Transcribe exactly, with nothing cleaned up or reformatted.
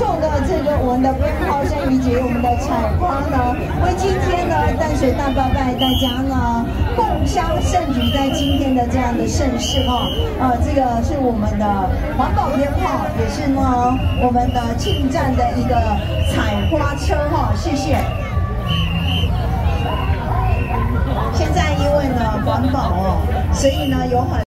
众的这个我们的鞭炮声以及我们的彩花呢，为今天呢淡水大拜拜大家呢共襄盛举，在今天的这样的盛事哦，呃，这个是我们的环保鞭炮，也是呢我们的庆站的一个彩花车哈、哦，谢谢。现在因为呢环保哦，所以呢有很